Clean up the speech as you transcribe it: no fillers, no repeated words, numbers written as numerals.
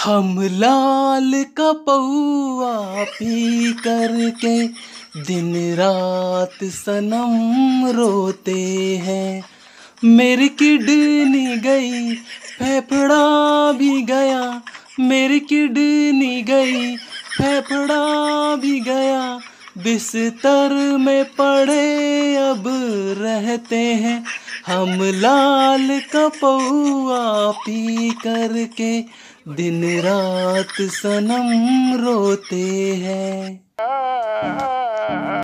हम लाल का पौआ पी करके दिन रात सनम रोते हैं। मेरी किडनी गई, फेफड़ा भी गया, मेरी किडनी गई, फेफड़ा भी गया, बिस्तर में पड़े अब रहते हैं। हम लाल का पौआ पी करके दिन रात सनम रोते हैं।